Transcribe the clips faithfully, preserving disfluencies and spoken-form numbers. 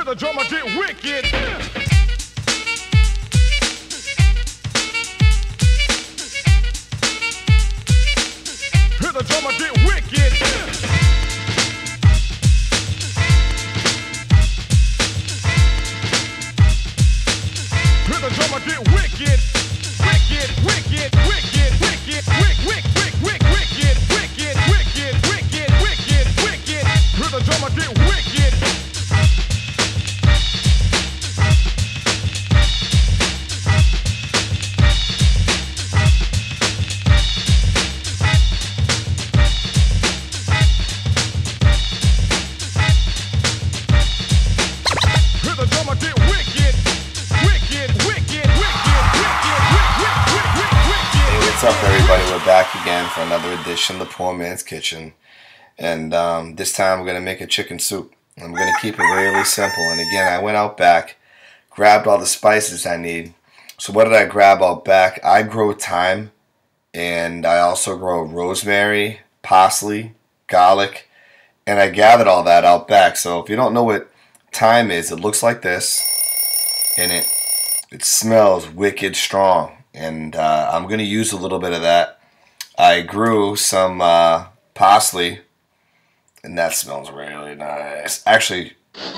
the drummer get wicked. Hear the drummer get wicked. Hear the drummer get wicked. Wicked, wicked, wicked, wicked, wick, wick, wick, wick, wicked, wicked, wicked, wicked, wicked, wicked. Hear the drummer get wicked. What's up, everybody? We're back again for another edition of the Poor Man's Kitchen, and um, this time we're going to make a chicken soup. I'm going to keep it really simple. And again, I went out back, grabbed all the spices I need. So what did I grab out back? I grow thyme, and I also grow rosemary, parsley, garlic, and I gathered all that out back. So if you don't know what thyme is, it looks like this, and it it smells wicked strong. And uh, I'm going to use a little bit of that. I grew some uh, parsley, and that smells really nice. Actually,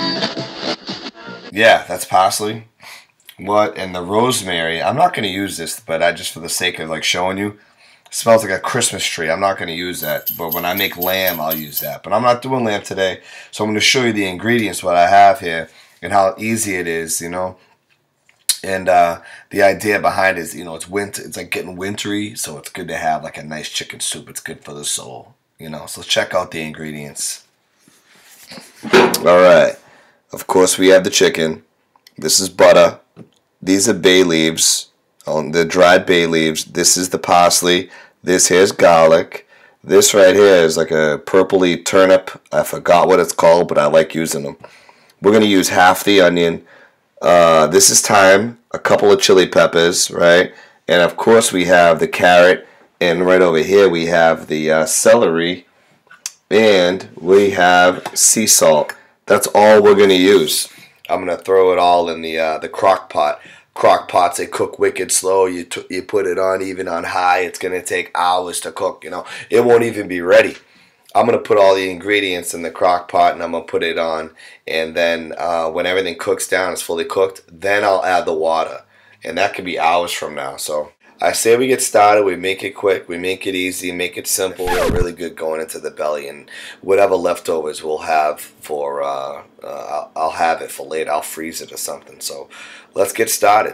yeah, that's parsley. What? And the rosemary, I'm not going to use this, but I just for the sake of like showing you, it smells like a Christmas tree. I'm not going to use that, but when I make lamb, I'll use that. But I'm not doing lamb today, so I'm going to show you the ingredients, what I have here, and how easy it is, you know. And uh, the idea behind it is, you know, it's winter. It's like getting wintry, so it's good to have like a nice chicken soup. It's good for the soul, you know. So check out the ingredients. All right. Of course, we have the chicken. This is butter. These are bay leaves. Oh, the dried bay leaves. This is the parsley. This here's garlic. This right here is like a purpley turnip. I forgot what it's called, but I like using them. We're going to use half the onion. Uh, this is thyme, a couple of chili peppers, right? And of course we have the carrot, and right over here we have the uh, celery, and we have sea salt. That's all we're going to use. I'm going to throw it all in the uh, the crock pot. Crock pots, they cook wicked slow. You, t you put it on even on high, it's going to take hours to cook, you know. It won't even be ready. I'm going to put all the ingredients in the crock pot, and I'm going to put it on, and then uh, when everything cooks down, it's fully cooked, then I'll add the water, and that could be hours from now. So I say we get started, we make it quick, we make it easy, make it simple. We're really good going into the belly, and whatever leftovers we'll have for, uh, uh, I'll, I'll have it for later. I'll freeze it or something. So let's get started.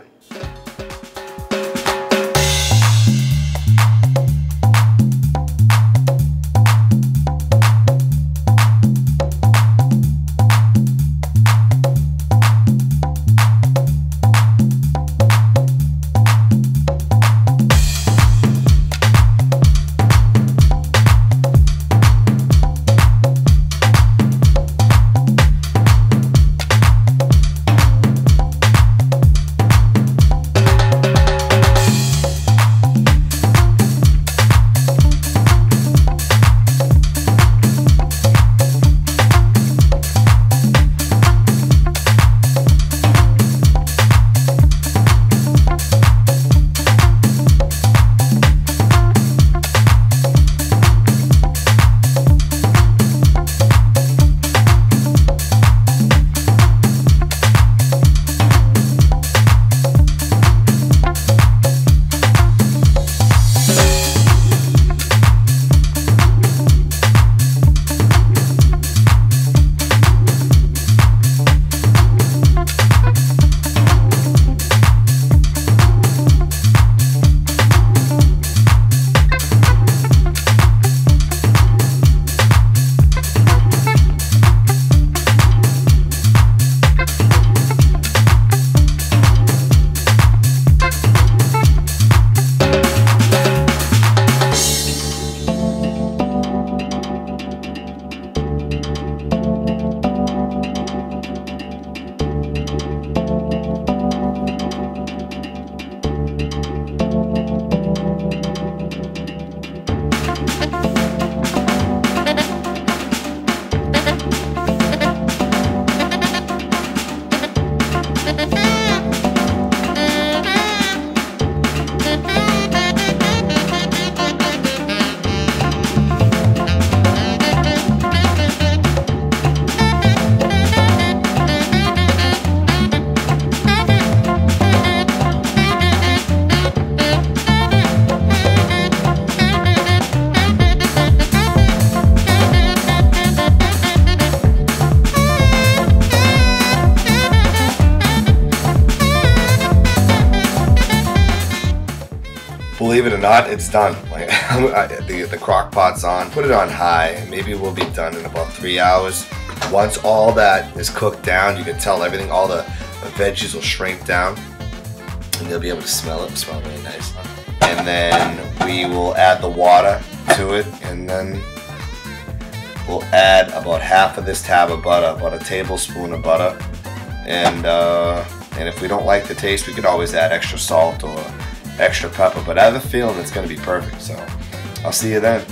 it or not, it's done. Like the the crock pot's on. Put it on high. Maybe we'll be done in about three hours. Once all that is cooked down, you can tell everything. All the, the veggies will shrink down, and you'll be able to smell it. It'll smell really nice. And then we will add the water to it, and then we'll add about half of this tab of butter, about a tablespoon of butter, and uh, and if we don't like the taste, we could always add extra salt or extra pepper. But I have a feeling it's going to be perfect. So I'll see you then.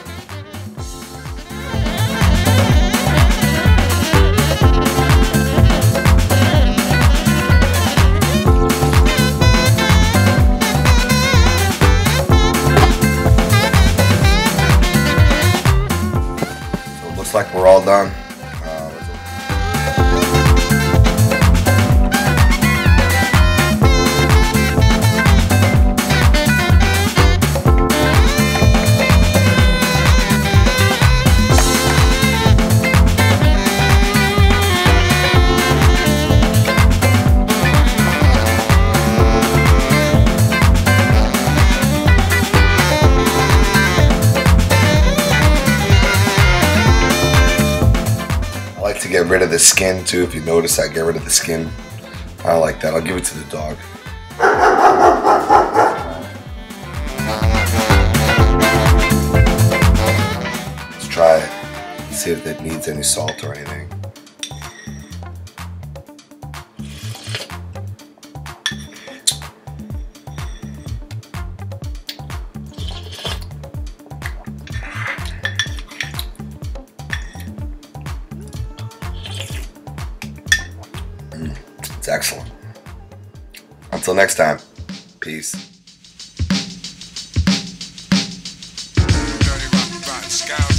Like we're all done. Uh, to get rid of the skin too. If you notice, I get rid of the skin. I like that. I'll give it to the dog. Let's try it. See if it needs any salt or anything. It's excellent. Until next time, peace. Dirty rock, rock, scout.